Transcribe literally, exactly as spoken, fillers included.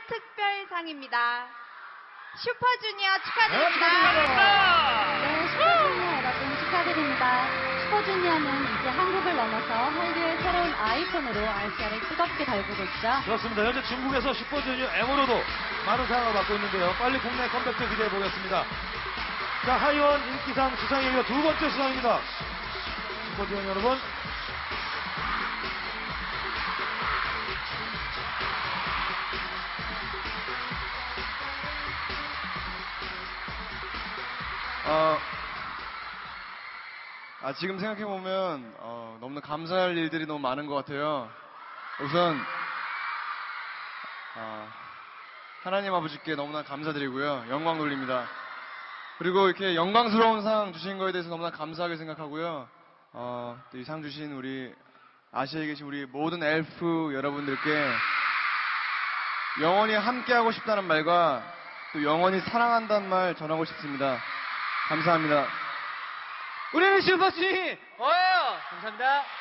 특별상입니다. 슈퍼주니어 축하드립니다. 네, 슈퍼주니어 여러분 축하드립니다. 슈퍼주니어는 이제 한국을 넘어서 한류의 새로운 아이콘으로 아시아를 뜨겁게 달구고 있죠. 그렇습니다. 현재 중국에서 슈퍼주니어 M으로도 많은 사랑을 받고 있는데요. 빨리 국내 컴백도 기대해 보겠습니다. 자, 하이원 인기상 수상에 이어 두 번째 수상입니다. 슈퍼주니어 여러분. 어, 아, 지금 생각해보면, 어, 너무나 감사할 일들이 너무 많은 것 같아요. 우선, 어, 하나님 아버지께 너무나 감사드리고요. 영광 돌립니다. 그리고 이렇게 영광스러운 상 주신 거에 대해서 너무나 감사하게 생각하고요. 어, 또 이 상 주신 우리, 아시아에 계신 우리 모든 엘프 여러분들께 영원히 함께하고 싶다는 말과 또 영원히 사랑한다는 말 전하고 싶습니다. 감사합니다. 우리는 슈퍼주니어! 감사합니다.